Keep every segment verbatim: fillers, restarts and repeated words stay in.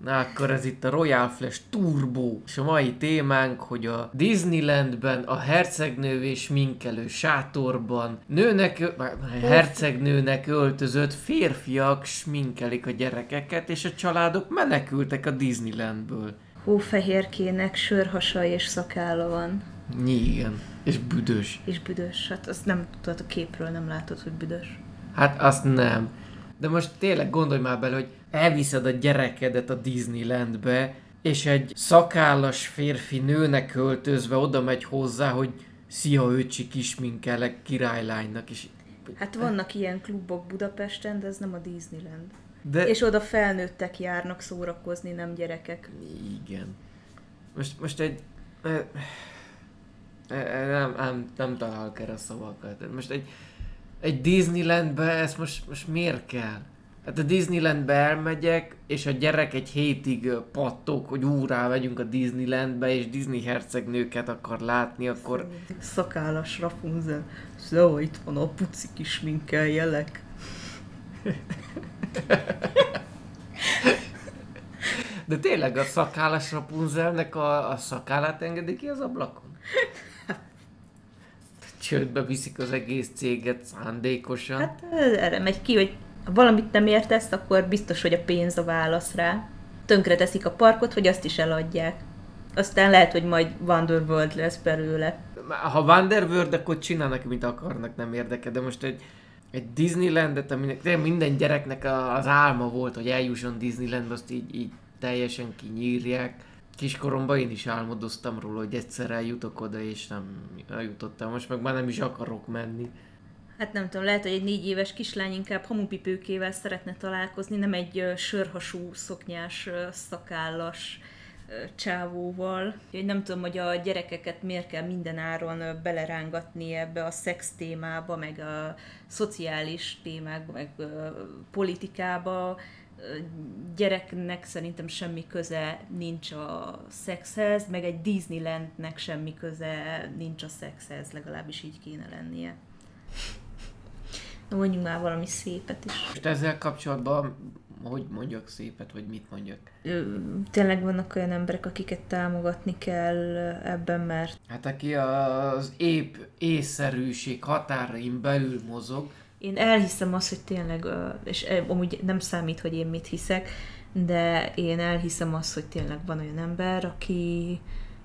Na akkor ez itt a Royal Flash Turbo, és a mai témánk, hogy a Disneylandben a hercegnővé sminkelő sátorban nőnek, hercegnőnek öltözött férfiak sminkelik a gyerekeket, és a családok menekültek a Disneylandből. Hófehérkének sörhasa és szakálla van. Igen, és büdös. És büdös, hát azt nem tudod a képről, nem látod, hogy büdös. Hát azt nem. De most tényleg gondolj már bele, hogy elviszed a gyerekedet a Disneylandbe, és egy szakállas férfi nőnek öltözve oda megy hozzá, hogy szia öcsi, kisminkelek királylánynak is. Hát vannak ilyen klubok Budapesten, de ez nem a Disneyland. De... És oda felnőttek járnak szórakozni, nem gyerekek. Igen. Most, most egy... Nem, nem, nem találok erre a szavakat. Most egy, egy Disneylandbe ezt most, most miért kell? Hát a Disneylandbe elmegyek, és a gyerek egy hétig pattog, hogy úrá, megyünk a Disneylandbe, és Disney hercegnőket akar látni, akkor... Szakállas Rapunzel. Szóval itt van a puci kis minkeljelek. De tényleg a szakállas Rapunzelnek a, a szakállát engedik ki az ablakon? Csődbe viszik az egész céget szándékosan. Hát erre megy ki, hogy ha valamit nem értesz, akkor biztos, hogy a pénz a válasz rá. Tönkre teszik a parkot, hogy azt is eladják. Aztán lehet, hogy majd Wonderworld lesz belőle. Ha Wonderworld, akkor csinálnak, mint akarnak, nem érdekel. De most egy, egy Disneylandet, aminek minden gyereknek az álma volt, hogy eljusson Disneylandbe, azt így, így teljesen kinyírják. Kiskoromban én is álmodoztam róla, hogy egyszer eljutok oda, és nem eljutottam. Most meg már nem is akarok menni. Hát nem tudom, lehet, hogy egy négy éves kislány inkább hamupipőkével szeretne találkozni, nem egy uh, sörhasú, szoknyás, uh, szakállas uh, csávóval. Úgyhogy nem tudom, hogy a gyerekeket miért kell minden áron uh, belerángatni ebbe a szex témába, meg a szociális témákba, meg uh, politikába. Gyereknek szerintem semmi köze nincs a szexhez, meg egy Disneylandnek semmi köze nincs a szexhez, legalábbis így kéne lennie. Na, mondjunk már valami szépet is. Most ezzel kapcsolatban, hogy mondjak szépet, vagy mit mondjak? Tényleg vannak olyan emberek, akiket támogatni kell ebben, mert... Hát aki az épp észszerűség határain belül mozog, én elhiszem azt, hogy tényleg, és amúgy nem számít, hogy én mit hiszek, de én elhiszem azt, hogy tényleg van olyan ember, aki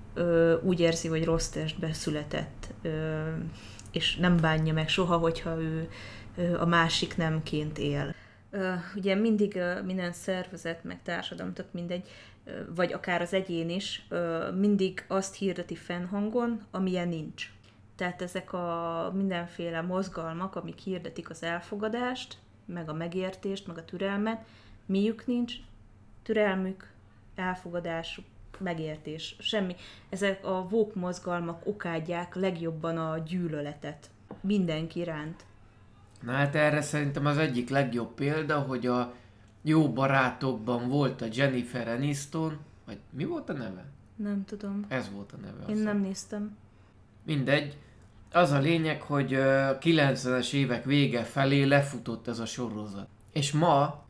ö, úgy érzi, hogy rossz testbe született, ö, és nem bánja meg soha, hogyha ő ö, a másik nemként él. Ö, ugye mindig ö, minden szervezet, meg társadalom, tök mindegy, ö, vagy akár az egyén is, ö, mindig azt hirdeti fennhangon, amilyen nincs. Tehát ezek a mindenféle mozgalmak, amik hirdetik az elfogadást, meg a megértést, meg a türelmet, miük nincs, türelmük, elfogadásuk, megértés, semmi. Ezek a woke mozgalmak okádják legjobban a gyűlöletet mindenki iránt. Na hát erre szerintem az egyik legjobb példa, hogy a Jó Barátokban volt a Jennifer Aniston, vagy mi volt a neve? Nem tudom. Ez volt a neve. Én nem néztem. Mindegy. Az a lényeg, hogy a kilencvenes évek vége felé lefutott ez a sorozat. És ma,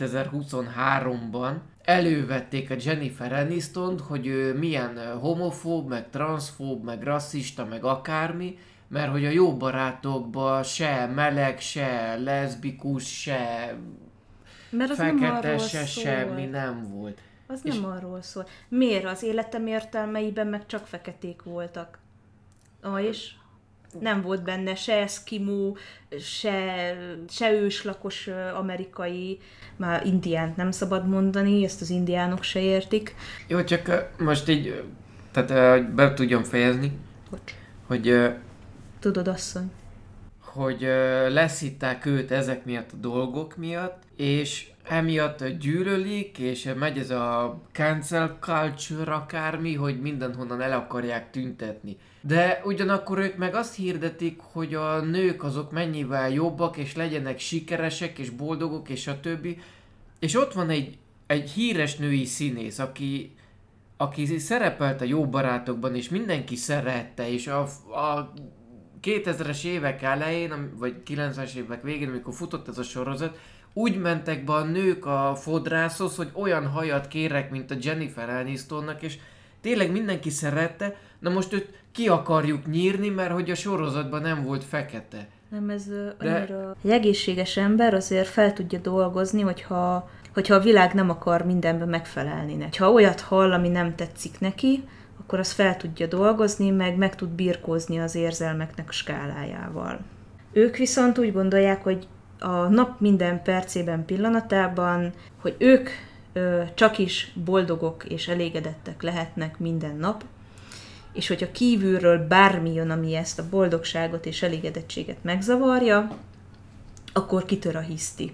kétezer-huszonháromban elővették a Jennifer Anistont, hogy ő milyen homofób, meg transzfób, meg rasszista, meg akármi, mert hogy a Jó Barátokban se meleg, se leszbikus, se mert az fekete, se szól. Semmi nem volt. Az és nem arról szól. Miért? Az életem értelmeiben meg csak feketék voltak. Ah, és nem volt benne se eszkimó, se, se őslakos amerikai, már indiánt nem szabad mondani, ezt az indiánok se értik. Jó, csak most így, tehát be tudjam fejezni, Bocs. hogy... Tudod, asszony. Hogy leszitták őt ezek miatt a dolgok miatt, és emiatt gyűlölik, és megy ez a cancel culture akármi, hogy mindenhonnan el akarják tüntetni. De ugyanakkor ők meg azt hirdetik, hogy a nők azok mennyivel jobbak, és legyenek sikeresek, és boldogok, és a többi. És ott van egy, egy híres női színész, aki, aki szerepelt a Jó Barátokban, és mindenki szerette, és a, a kétezres évek elején, vagy kilencvenes évek végén, amikor futott ez a sorozat, úgy mentek be a nők a fodrászhoz, hogy olyan hajat kérek, mint a Jennifer Anistonnak, és tényleg mindenki szerette, na most őt ki akarjuk nyírni, mert hogy a sorozatban nem volt fekete. Nem, ez annyira... De... Egy egészséges ember azért fel tudja dolgozni, hogyha, hogyha a világ nem akar mindenben megfelelni neki. Ha olyat hall, ami nem tetszik neki, akkor az fel tudja dolgozni, meg meg tud birkózni az érzelmeknek a skálájával. Ők viszont úgy gondolják, hogy a nap minden percében, pillanatában, hogy ők ö, csak is boldogok és elégedettek lehetnek minden nap, és hogyha kívülről bármi jön, ami ezt a boldogságot és elégedettséget megzavarja, akkor kitör a hiszti.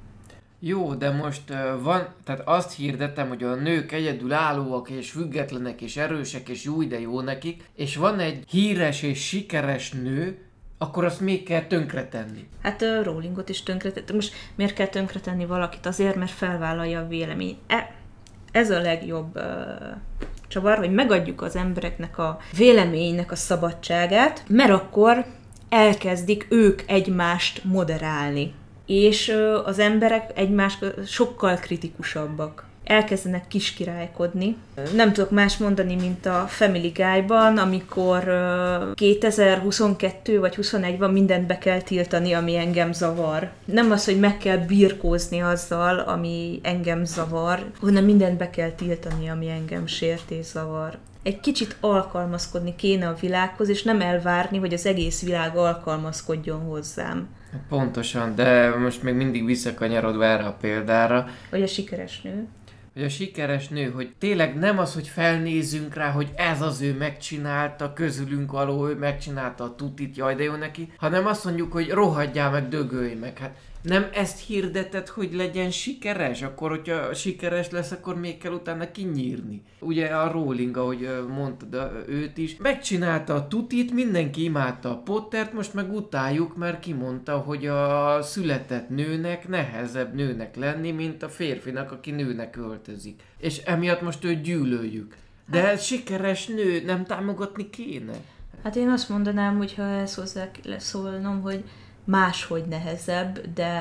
Jó, de most uh, van, tehát azt hirdettem, hogy a nők egyedülállóak és függetlenek és erősek és jó, de jó nekik, és van egy híres és sikeres nő, akkor azt még kell tönkretenni. Hát uh, Rowlingot is tönkretenni. Most miért kell tönkretenni valakit? Azért, mert felvállalja a véleményt. E, ez a legjobb uh, csavar, hogy megadjuk az embereknek a véleménynek a szabadságát, mert akkor elkezdik ők egymást moderálni. És uh, az emberek egymás sokkal kritikusabbak. Elkezdenek kiskirálykodni. Nem tudok más mondani, mint a Family Guy-ban, amikor uh, kétezer-huszonkettő vagy huszonegy-ban mindent be kell tiltani, ami engem zavar. Nem az, hogy meg kell birkózni azzal, ami engem zavar, hanem mindent be kell tiltani, ami engem sért és zavar. Egy kicsit alkalmazkodni kéne a világhoz, és nem elvárni, hogy az egész világ alkalmazkodjon hozzám. Pontosan, de most még mindig visszakanyarodva erre a példára. Vagy a sikeres nő. Hogy a sikeres nő, hogy tényleg nem az, hogy felnézzünk rá, hogy ez az ő megcsinálta, közülünk való, ő megcsinálta a tutit, jaj de jó neki, hanem azt mondjuk, hogy rohadjál meg, dögölj meg. Hát nem ezt hirdeted, hogy legyen sikeres? Akkor, hogyha sikeres lesz, akkor még kell utána kinyírni. Ugye a Rowling, ahogy mondtad őt is, megcsinálta a tutit, mindenki imádta a Pottert, most meg utáljuk, mert kimondta, hogy a született nőnek nehezebb nőnek lenni, mint a férfinak, aki nőnek öltözik. És emiatt most őt gyűlöljük. De hát, sikeres nő, nem támogatni kéne? Hát én azt mondanám, hogyha ezt hozzá szólnom, hogy máshogy nehezebb, de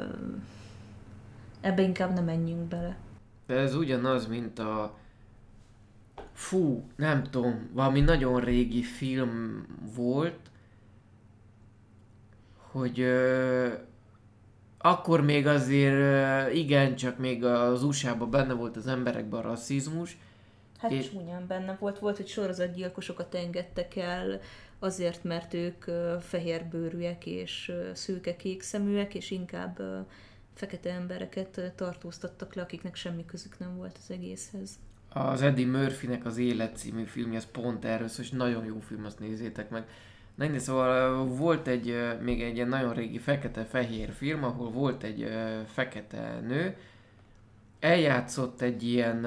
ebbe inkább nem menjünk bele. De ez ugyanaz, mint a... Fú, nem tudom, valami nagyon régi film volt, hogy ö, akkor még azért ö, igencsak még az u es á-ban benne volt az emberekben a rasszizmus. Hát és... csúnyán benne volt, volt, hogy sorozatgyilkosokat engedtek el, azért, mert ők fehérbőrűek és szőke-kék szeműek, és inkább fekete embereket tartóztattak le, akiknek semmi közük nem volt az egészhez. Az Eddie Murphynek az Élet című filmje, ez pont erről szól, és nagyon jó film, azt nézzétek meg. Na ide, szóval volt egy, még egy ilyen nagyon régi fekete-fehér film, ahol volt egy fekete nő, eljátszott egy ilyen,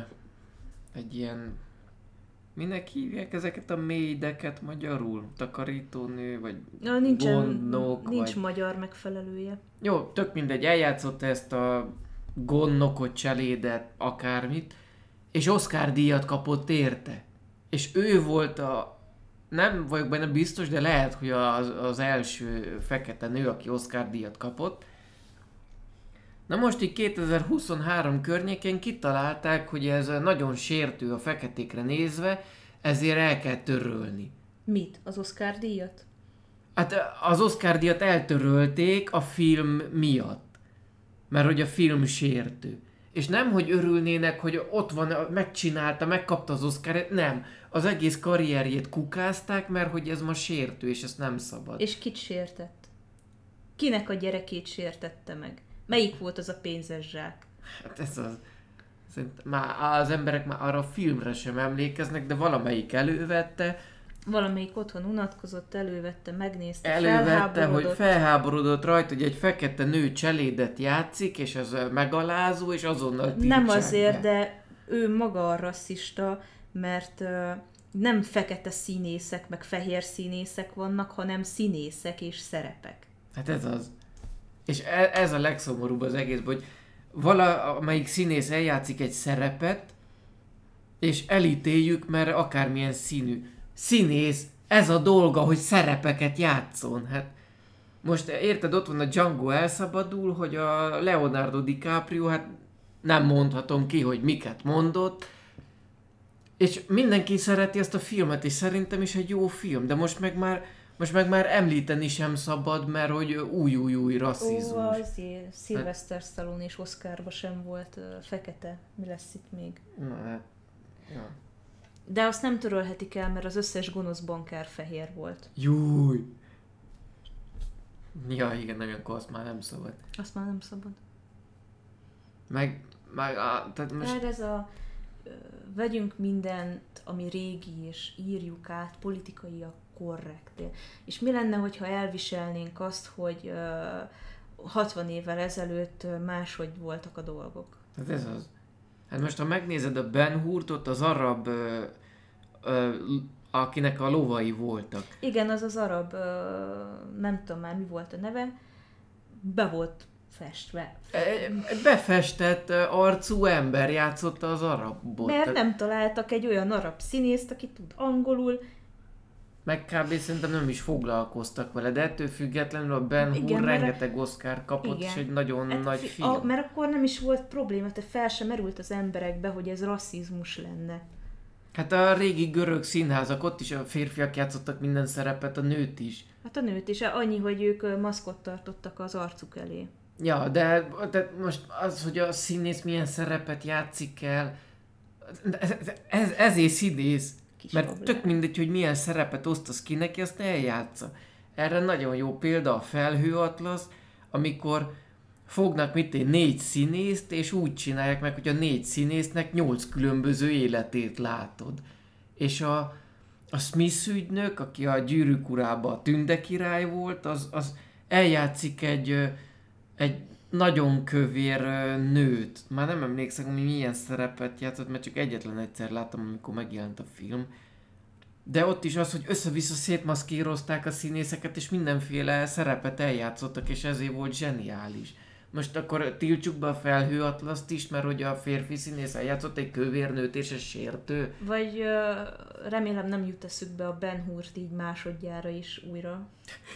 egy ilyen, minek hívják ezeket a médeket magyarul? Takarítónő, vagy ja, nincsen, gondnok? Nincs vagy... magyar megfelelője. Jó, tök mindegy, eljátszott ezt a gondnokot, cselédet, akármit, és Oscar díjat kapott érte. És ő volt a, nem vagyok benne biztos, de lehet, hogy az, az első fekete nő, aki Oscar díjat kapott. Na most így kétezer-huszonhárom környékén kitalálták, hogy ez nagyon sértő a feketékre nézve, ezért el kell törölni. Mit? Az Oscar díjat? Hát az Oscar díjat eltörölték a film miatt. Mert hogy a film sértő. És nem, hogy örülnének, hogy ott van, megcsinálta, megkapta az Oscar-et, nem. Az egész karrierjét kukázták, mert hogy ez ma sértő, és ezt nem szabad. És kit sértett? Kinek a gyerekét sértette meg? Melyik volt az a pénzes zsák? Hát ez az... Szerintem már az emberek már arra a filmre sem emlékeznek, de valamelyik elővette. Valamelyik otthon unatkozott, elővette, megnézte, elővette, felháborodott. hogy felháborodott rajta, hogy egy fekete nő cselédet játszik, és az megalázó, és azonnal tiltsák Nem azért, be. de ő maga a rasszista, mert uh, nem fekete színészek, meg fehér színészek vannak, hanem színészek és szerepek. Hát ez az. És ez a legszomorúbb az egészben, hogy valamelyik színész eljátszik egy szerepet, és elítéljük, mert akármilyen színű. Színész, ez a dolga, hogy szerepeket játszon. Hát most érted, ott van a Django elszabadul, hogy a Leonardo DiCaprio, hát nem mondhatom ki, hogy miket mondott, és mindenki szereti ezt a filmet, és szerintem is egy jó film, de most meg már, most meg már említeni sem szabad, mert hogy új, új, új rasszizmus. Ó, azért Sylvester Stallone és Oscarba sem volt uh, fekete. Mi lesz itt még? Na hát, ja. De azt nem törölhetik el, mert az összes gonosz bankár fehér volt. Júj! Ja, igen, nem akkor azt már nem szabad. Azt már nem szabad. Meg, meg a, tehát most... Meg ez a ö, vegyünk mindent, ami régi, és írjuk át, politikai a korrekt. És mi lenne, hogyha elviselnénk azt, hogy ö, hatvan évvel ezelőtt máshogy voltak a dolgok? Hát ez az. Hát most ha megnézed a Ben Hurtot, az arab, ö, ö, akinek a lovai voltak. Igen, az az arab, ö, nem tudom már mi volt a neve, be volt festve. Egy befestett arcú ember játszotta az arabot. Mert nem találtak egy olyan arab színészt, aki tud angolul. Meg kb. Szerintem nem is foglalkoztak vele, de ettől függetlenül a Ben Hur rengeteg Oscar kapott, igen. És egy nagyon hát nagy film. A, mert akkor nem is volt probléma, te fel sem merült az emberekbe, hogy ez rasszizmus lenne. Hát a régi görög színházak, ott is a férfiak játszottak minden szerepet, a nőt is. Hát a nőt is, annyi, hogy ők maszkot tartottak az arcuk elé. Ja, de, de most az, hogy a színész milyen szerepet játszik el, ez, ez, ezért színész. Kis mert problém. Tök mindegy, hogy milyen szerepet osztasz ki neki, azt eljátsza. Erre nagyon jó példa a Felhőatlasz, amikor fognak mit én, négy színészt, és úgy csinálják meg, hogy a négy színésznek nyolc különböző életét látod. És a, a Smith ügynök, aki a Gyűrűk urában a Tünde király volt, az, az eljátszik egy, egy nagyon kövér nőt. Már nem emlékszem, hogy milyen szerepet játszott, mert csak egyetlen egyszer láttam, amikor megjelent a film. De ott is az, hogy össze-vissza szétmaszkírozták a színészeket, és mindenféle szerepet eljátszottak, és ezért volt zseniális. Most akkor tiltsuk be a Felhőatlaszt is, mert hogy a férfi színész eljátszott egy kövérnőt, és ez sértő. Vagy uh, remélem nem jut eszükbe a Ben Hurt így másodjára is újra.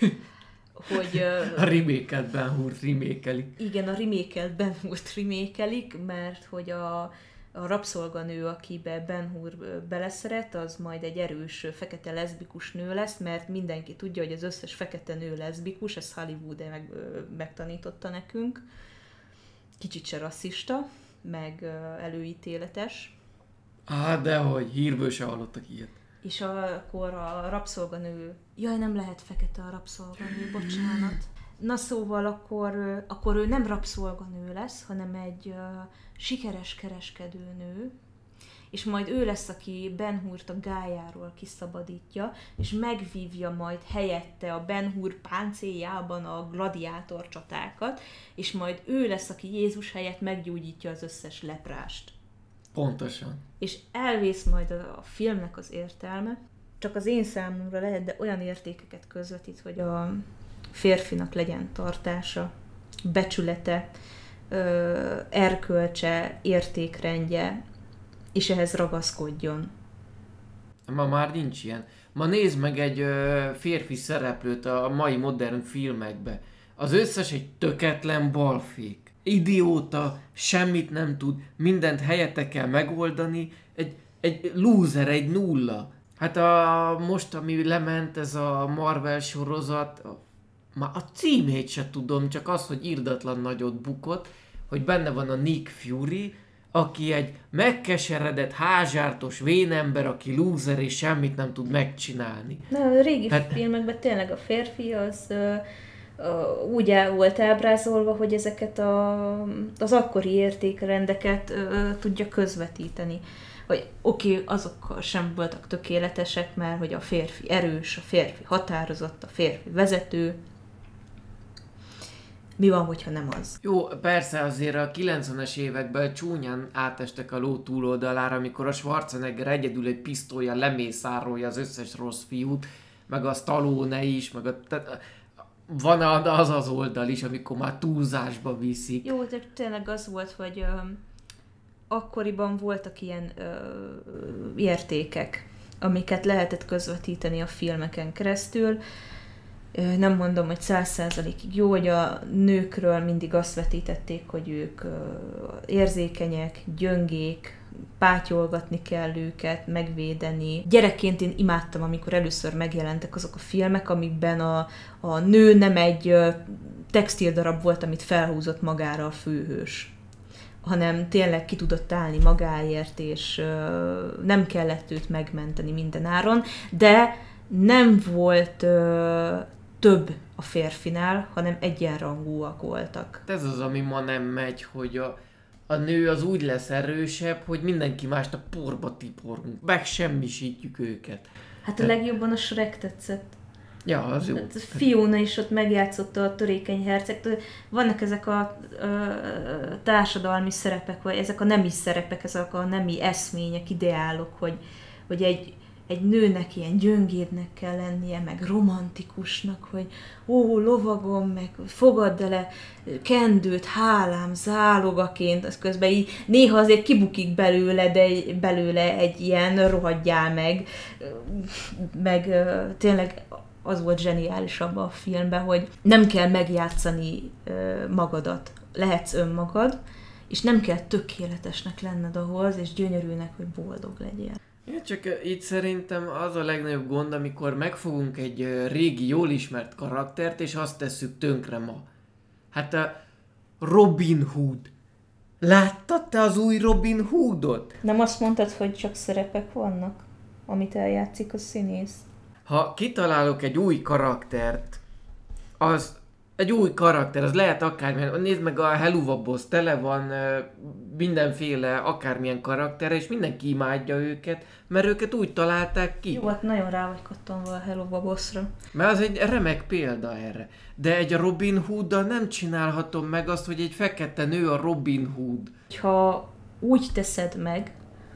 Hogy, uh, a remake-et Ben Hurt remékelik. Igen, a remake-et Ben Hurt remékelik, mert hogy a, a rabszolganő, akibe Ben Hur beleszeret, az majd egy erős fekete leszbikus nő lesz, mert mindenki tudja, hogy az összes fekete nő leszbikus, ez Hollywood meg, megtanította nekünk. Kicsit se rasszista, meg előítéletes. Á, dehogy, hírből se hallottak ilyet. És akkor a rabszolganő, jaj, nem lehet fekete a rabszolganő, bocsánat. Na szóval akkor, akkor ő nem rabszolganő lesz, hanem egy uh, sikeres kereskedőnő, és majd ő lesz, aki Ben Hurt a gályáról kiszabadítja, és megvívja majd helyette a Ben Hur páncéljában a gladiátor csatákat, és majd ő lesz, aki Jézus helyett meggyógyítja az összes leprást. Pontosan. És elvész majd a, a filmnek az értelme, csak az én számomra lehet, de olyan értékeket közvetít, hogy a férfinak legyen tartása, becsülete, erkölcse, értékrendje, és ehhez ragaszkodjon. Ma már nincs ilyen. Ma nézd meg egy férfi szereplőt a mai modern filmekbe. Az összes egy töketlen balfék. Idióta, semmit nem tud, mindent helyette kell megoldani, egy, egy loser, egy nulla. Hát a, most, ami lement, ez a Marvel sorozat, a, már a címét se tudom, csak az, hogy irdatlan nagyot bukott, hogy benne van a Nick Fury, aki egy megkeseredett, házsártos vénember, aki loser és semmit nem tud megcsinálni. Na, a régi hát... filmekben tényleg a férfi az uh, uh, úgy el volt ábrázolva, hogy ezeket a, az akkori értékrendeket uh, tudja közvetíteni. Hogy oké, okay, azok sem voltak tökéletesek, mert hogy a férfi erős, a férfi határozott, a férfi vezető. Mi van, hogyha nem az? Jó, persze azért a kilencvenes években csúnyán átestek a ló túloldalára, amikor a Schwarzenegger egyedül egy pisztollyal lemészárolja az összes rossz fiút, meg a Stallone is, meg a... Tehát van az az oldal is, amikor már túlzásba viszik. Jó, de tényleg az volt, hogy ö, akkoriban voltak ilyen ö, értékek, amiket lehetett közvetíteni a filmeken keresztül. Nem mondom, hogy száz százalékig jó, hogy a nőkről mindig azt vetítették, hogy ők érzékenyek, gyöngék, pátyolgatni kell őket, megvédeni. Gyerekként én imádtam, amikor először megjelentek azok a filmek, amikben a, a nő nem egy textildarab volt, amit felhúzott magára a főhős, hanem tényleg ki tudott állni magáért, és nem kellett őt megmenteni minden áron, de nem volt több a férfinál, hanem egyenrangúak voltak. Ez az, ami ma nem megy, hogy a, a nő az úgy lesz erősebb, hogy mindenki mást a porba tiporunk, megsemmisítjük őket. Hát a legjobban a Shrek tetszett. Ja, az jó. Hát Fiona is ott megjátszotta a törékeny hercegt. Vannak ezek a ö, társadalmi szerepek, vagy ezek a nemi szerepek, ezek a nemi eszmények, ideálok, hogy, hogy egy egy nőnek ilyen gyöngédnek kell lennie, meg romantikusnak, hogy ó, lovagom, meg fogadd ele kendőt, hálám, zálogaként, az közben így néha azért kibukik belőle, de belőle egy ilyen rohadjál meg, meg tényleg az volt zseniális abban a filmben, hogy nem kell megjátszani magadat, lehetsz önmagad, és nem kell tökéletesnek lenned ahhoz, és gyönyörűnek, hogy boldog legyél. Ja, csak itt szerintem az a legnagyobb gond, amikor megfogunk egy régi, jól ismert karaktert, és azt tesszük tönkre ma. Hát a Robin Hood. Láttad te az új Robin Hoodot? Nem azt mondtad, hogy csak szerepek vannak, amit eljátszik a színész? Ha kitalálok egy új karaktert, az egy új karakter, az lehet akármilyen, nézd meg a Helluva Boss, tele van uh, mindenféle akármilyen karakter, és mindenki imádja őket, mert őket úgy találták ki. Jó, hát nagyon rá vagy kattanva a Helluva Bossra. Mert az egy remek példa erre. De egy Robin Hooddal nem csinálhatom meg azt, hogy egy fekete nő a Robin Hood. Ha úgy teszed meg,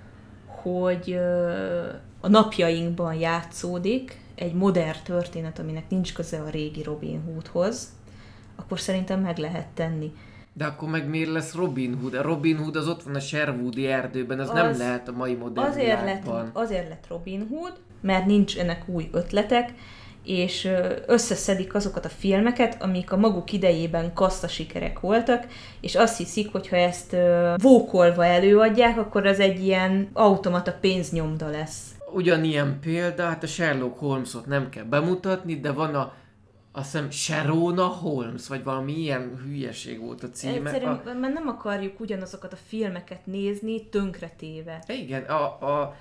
hogy uh, a napjainkban játszódik egy modern történet, aminek nincs köze a régi Robin Hoodhoz, akkor szerintem meg lehet tenni. De akkor meg miért lesz Robin Hood? A Robin Hood az ott van a Sherwoodi erdőben, az, az nem lehet a mai modern azért világban. lett, azért lett Robin Hood, mert nincs ennek új ötletek, és összeszedik azokat a filmeket, amik a maguk idejében kaszta sikerek voltak, és azt hiszik, hogy ha ezt vókolva előadják, akkor az egy ilyen automata pénznyomda lesz. Ugyanilyen példa, hát a Sherlock Holmesot nem kell bemutatni, de van a azt hiszem Sherona Holmes, vagy valami ilyen hülyeség volt a címe. Egyszerűen, a... mert nem akarjuk ugyanazokat a filmeket nézni tönkretéve. Igen, a, a,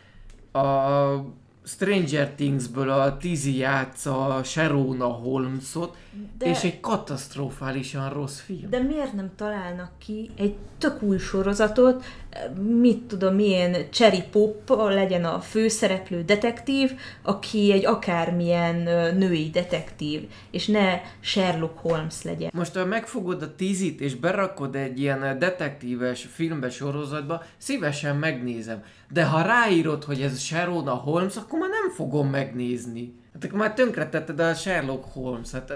a Stranger Thingsből a Tizi játsza Sherona Holmesot, de, és egy katasztrofálisan rossz film. De miért nem találnak ki egy tök új sorozatot, mit tudom, milyen Cherry Pop legyen a főszereplő detektív, aki egy akármilyen női detektív, és ne Sherlock Holmes legyen. Most ha megfogod a Tizit és berakod egy ilyen detektíves filmbe sorozatba, szívesen megnézem. De ha ráírod, hogy ez Sherona Holmes, akkor már nem fogom megnézni. Hát akkor már tönkretetted a Sherlock Holmes. Hát,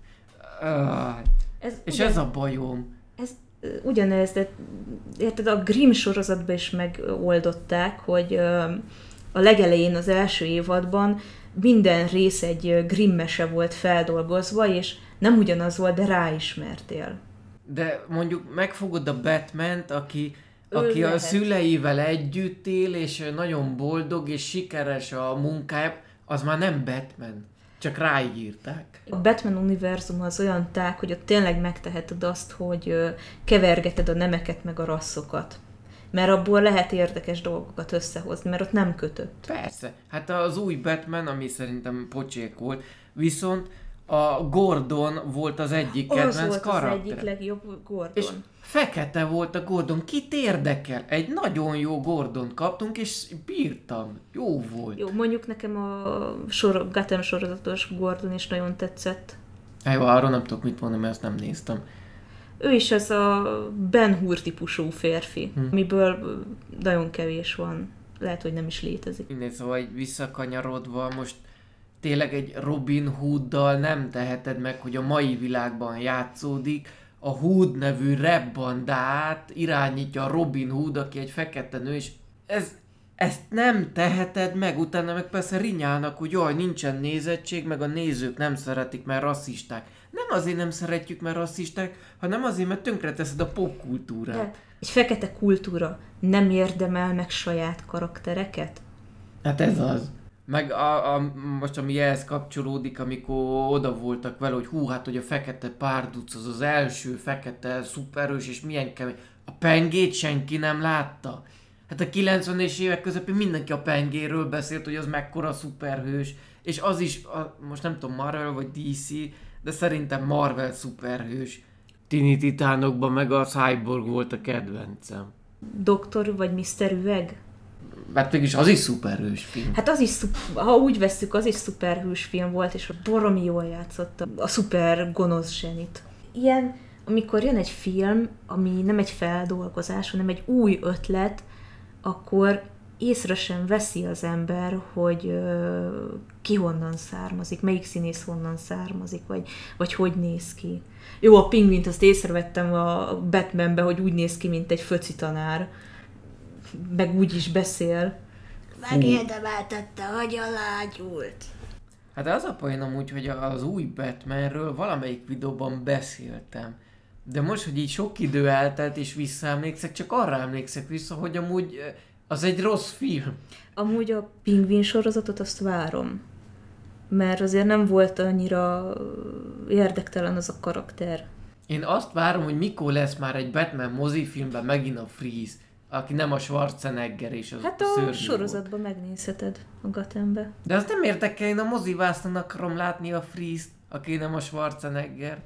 uh, ez és ugyan, ez a bajom. Ez uh, ugyanez, de érted, a Grimm sorozatban is megoldották, hogy uh, a legelején az első évadban minden rész egy Grimm mese volt feldolgozva, és nem ugyanaz volt, de ráismertél. De mondjuk megfogod a Batmant, aki aki a szüleivel együtt él, és nagyon boldog, és sikeres a munkája, az már nem Batman. Csak ráírták. A Batman univerzum az olyan tág, hogy ott tényleg megteheted azt, hogy kevergeted a nemeket meg a rasszokat. Mert abból lehet érdekes dolgokat összehozni, mert ott nem kötött. Persze. Hát az új Batman, ami szerintem pocsék volt, viszont a Gordon volt az egyik kedvenc karakter. Az volt karakter. az egyik legjobb Gordon. És fekete volt a Gordon. Kit érdekel? Egy nagyon jó Gordont kaptunk, és bírtam. Jó volt. Jó, mondjuk nekem a sor- Gotham sorozatos Gordon is nagyon tetszett. Jó, arról nem tudok mit mondani, mert ezt nem néztem. Ő is ez a Ben Hur típusú férfi, hm. amiből nagyon kevés van. Lehet, hogy nem is létezik. Mindegy, szóval egy visszakanyarodva, most tényleg egy Robin Hooddal nem teheted meg, hogy a mai világban játszódik. A Hood nevű rap bandát irányítja a Robin Hood, aki egy fekete nő, és ez, Ezt nem teheted meg, utána meg persze rinyálnak, hogy jaj, nincsen nézettség, meg a nézők nem szeretik, mert rasszisták. Nem azért nem szeretjük, mert rasszisták, hanem azért, mert tönkreteszed a popkultúrát. De egy fekete kultúra nem érdemel meg saját karaktereket? Hát ez az. Meg a, a, most ami ehhez kapcsolódik, amikor oda voltak vele, hogy hú, hát hogy a fekete párduc az az első fekete szuperhős, és milyen kemény. A pengét senki nem látta. Hát a kilencvenes évek közepén mindenki a pengéről beszélt, hogy az mekkora szuperhős. És az is, a, most nem tudom, Marvel vagy dé cé, de szerintem Marvel szuperhős. Tini Titánokban meg a Cyborg volt a kedvencem. Doktor vagy miszter Üveg? Hát mégis az is szuperhős film. Hát az is, szup- ha úgy vesszük, az is szuperhős film volt, és baromi jól játszott a szuper gonosz zsenit. Ilyen, amikor jön egy film, ami nem egy feldolgozás, hanem egy új ötlet, akkor észre sem veszi az ember, hogy ö, ki honnan származik, melyik színész honnan származik, vagy, vagy hogy néz ki. Jó, a Pingvint azt észrevettem a Batmanbe, hogy úgy néz ki, mint egy föci tanár, meg úgy is beszél. Megérdemeltette, hogy alágyult. Hát az a poén amúgy, hogy az új Batmanről valamelyik videóban beszéltem. De most, hogy így sok idő eltelt és visszaemlékszek, csak arra emlékszek vissza, hogy amúgy az egy rossz film. Amúgy a Pingvin sorozatot azt várom. Mert azért nem volt annyira érdektelen az a karakter. Én azt várom, hogy mikor lesz már egy Batman mozifilmben megint a Freeze, aki nem a Schwarzenegger és az Hát a szörnyű sorozatban volt. megnézheted a Gothambe. De az nem érdekel, én a mozivászon akarom látni a Freeze-t, aki nem a Schwarzenegger.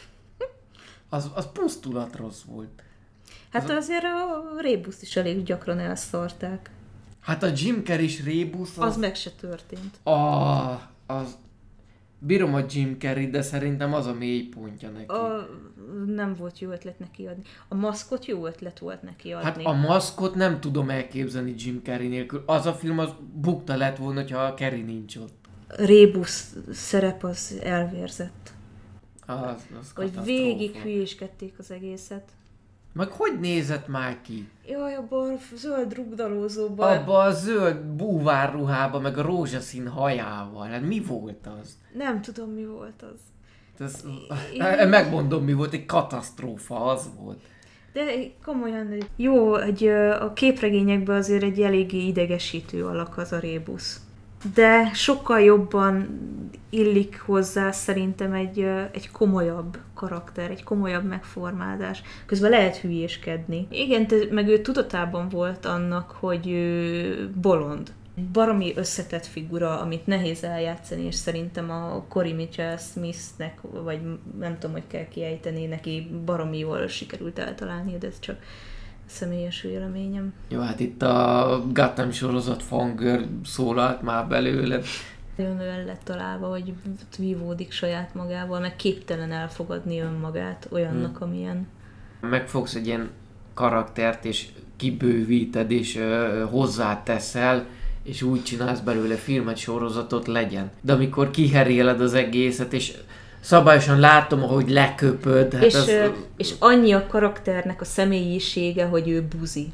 Az, az pusztulat rossz volt. Hát az... azért a rébuszt is elég gyakran elszarták. Hát a Jim Carrey-s rébusz Az, az meg se történt. Ah, az... Bírom a Jim Carrey, de szerintem az a mély pontja neki. A... Nem volt jó ötlet neki adni. A maszkot jó ötlet volt neki adni. Hát a maszkot nem tudom elképzelni Jim Carrey nélkül. Az a film az bukta lett volna, ha a Carrey nincs ott. Rébusz szerep az elvérzett. Az, az Hogy végig hülyéskedték az egészet. Meg hogy nézett már ki? Jaj, abban a zöld rugdalózóban. Abba a zöld búvárruhába, meg a rózsaszín hajával. Hát mi volt az? Nem tudom, mi volt az. Ez, én... Megmondom, mi volt, egy katasztrófa az volt. De komolyan, jó, hogy a képregényekben azért egy eléggé idegesítő alak az a rébusz. De sokkal jobban illik hozzá szerintem egy, egy komolyabb karakter, egy komolyabb megformálás. Közben lehet hülyéskedni. Igen, meg ő tudatában volt annak, hogy ő bolond. Baromi összetett figura, amit nehéz eljátszani, és szerintem a Cory Mitchell Smithnek, vagy nem tudom, hogy kell kiejteni, neki baromi jól sikerült eltalálni, de ez csak személyes véleményem. Jó, hát itt a Gotham sorozat fangör szólalt már belőle. Nagyon el lett találva, hogy vívódik saját magával, meg képtelen elfogadni önmagát olyannak, hmm. amilyen. Megfogsz egy ilyen karaktert, és kibővíted, és ö, hozzáteszel, és úgy csinálsz belőle filmet, sorozatot, legyen. De amikor kiheréled az egészet, és szabályosan látom, ahogy leköpöd. Hát és, az... és annyi a karakternek a személyisége, hogy ő buzi.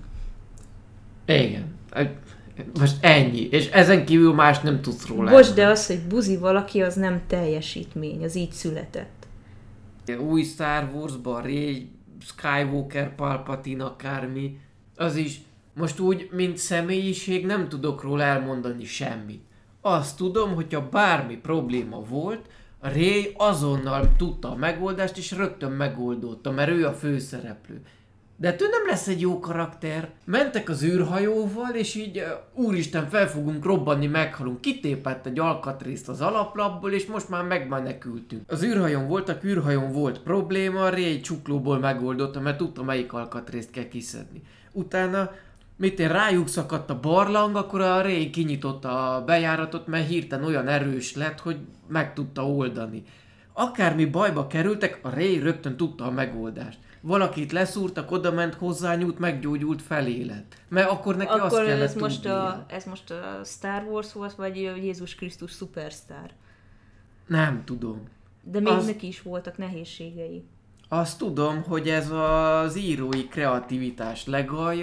Igen. Most ennyi. És ezen kívül más nem tudsz róla. Bocs, de az, hogy buzi valaki, az nem teljesítmény, az így született. Új Star Wars-ban Rey, Skywalker, Palpatine, akármi, az is most úgy, mint személyiség nem tudok róla elmondani semmit. Azt tudom, hogyha bármi probléma volt, a Rey azonnal tudta a megoldást, és rögtön megoldotta, mert ő a főszereplő. De ettől nem lesz egy jó karakter. Mentek az űrhajóval, és így úristen, fel fogunk robbanni, meghalunk. Kitépett egy alkatrészt az alaplapból, és most már megmenekültünk. Az űrhajón voltak, űrhajón volt probléma, a Rey csuklóból megoldotta, mert tudta, melyik alkatrészt kell kiszedni. Utána, mit én rájuk szakadt a barlang, akkor a Rey kinyitotta a bejáratot, mert hirtelen olyan erős lett, hogy meg tudta oldani. Akármi bajba kerültek, a Rey rögtön tudta a megoldást. Valakit leszúrtak, oda ment, hozzányúlt, meggyógyult, felélett. Mert akkor neki akkor azt kellett ez most, a, ez most a Star Wars volt, vagy Jézus Krisztus Superstar? Nem tudom. De még az... neki is voltak nehézségei. Azt tudom, hogy ez az írói kreativitás legalja,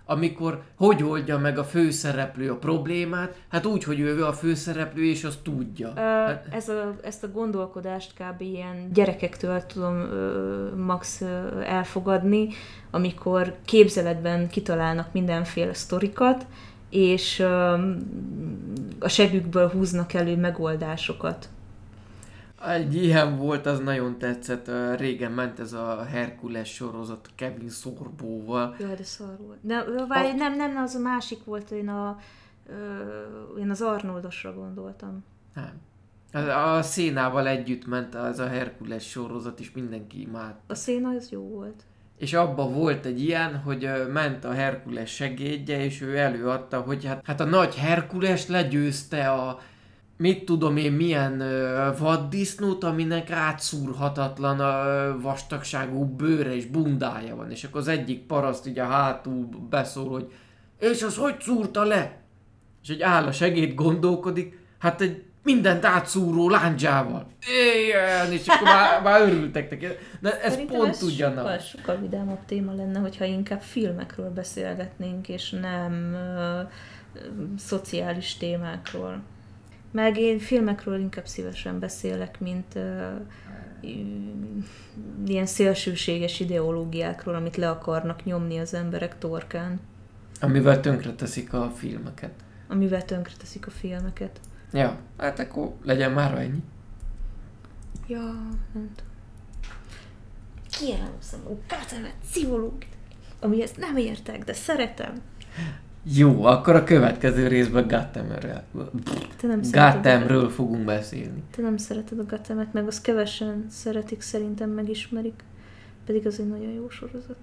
amikor hogy oldja meg a főszereplő a problémát, hát úgy, hogy ő a főszereplő, és azt tudja. Ö, Hát, ez a, ezt a gondolkodást kb. Ilyen gyerekektől tudom ö, max ö, elfogadni, amikor képzeletben kitalálnak mindenféle sztorikat, és ö, a segükből húznak elő megoldásokat. egy ilyen volt, az nagyon tetszett. Ö, Régen ment ez a Herkules sorozat Kevin Sorbóval. Jaj, de szar volt. De, várj, A- nem, nem, az a másik volt, én, a, ö, én az Arnoldosra gondoltam. Nem. A, a Szénával együtt ment az a Herkules sorozat, és mindenki imádta. A széna az jó volt. És abban volt egy ilyen, hogy ö, ment a Herkules segédje, és ő előadta, hogy hát, hát a nagy Herkules legyőzte a mit tudom én milyen ö, vaddisznót, aminek átszúrhatatlan a ö, vastagságú bőre és bundája van. És akkor az egyik paraszt ugye hátul beszól, hogy és az hogy szúrta le? És egy áll a segéd gondolkodik, hát egy mindent átszúró lándzsával. Ilyen, és akkor már, már örültek neki. De ez Szerintem pont ez ugyanaz. sokkal, sokkal vidámabb téma lenne, hogyha inkább filmekről beszélgetnénk, és nem ö, ö, szociális témákról. Meg én filmekről inkább szívesen beszélek, mint ö, ö, ilyen szélsőséges ideológiákról, amit le akarnak nyomni az emberek torkán, Amivel tönkreteszik a filmeket. amivel tönkreteszik a filmeket. Ja, hát akkor legyen már ennyi. Ja, nem tudom. Ilyen számú kátemet, pszichológiát, amihez nem értek, de szeretem. Jó, akkor a következő részben Gothamről. Te nem szereted a- Gothamről fogunk beszélni. Te nem szereted a Gothemet, meg azt kevesen szeretik, szerintem megismerik. Pedig az egy nagyon jó sorozat.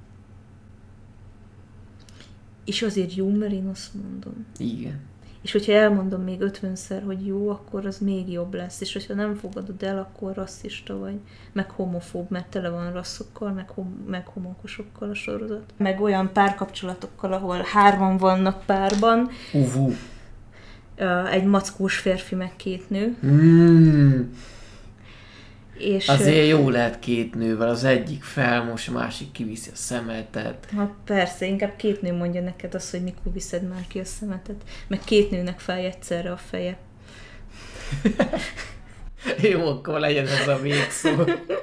És azért jó, mert én azt mondom. Igen. És hogyha elmondom még ötvenszer, hogy jó, akkor az még jobb lesz. És hogyha nem fogadod el, akkor rasszista vagy. Meg homofób, mert tele van rasszokkal, meg, hom- meg homokosokkal a sorozat. Meg olyan párkapcsolatokkal, ahol hárman vannak párban. Uvú. Ö, Egy mackós férfi, meg két nő. Mm. És Azért jó lehet két nővel, az egyik felmos, a másik kiviszi a szemetet. ha persze, inkább két nő mondja neked azt, hogy mikor viszed már ki a szemetet. Meg két nőnek fáj egyszerre a feje. Jó, akkor legyen ez a végszó.